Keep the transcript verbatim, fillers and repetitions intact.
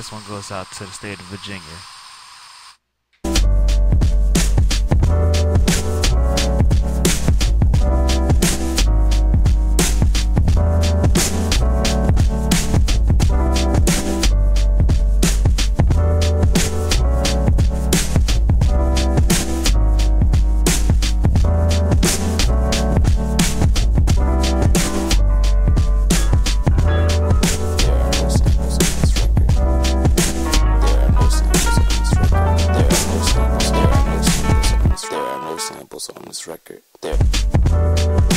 this one goes out to the state of Virginia. On this record, there.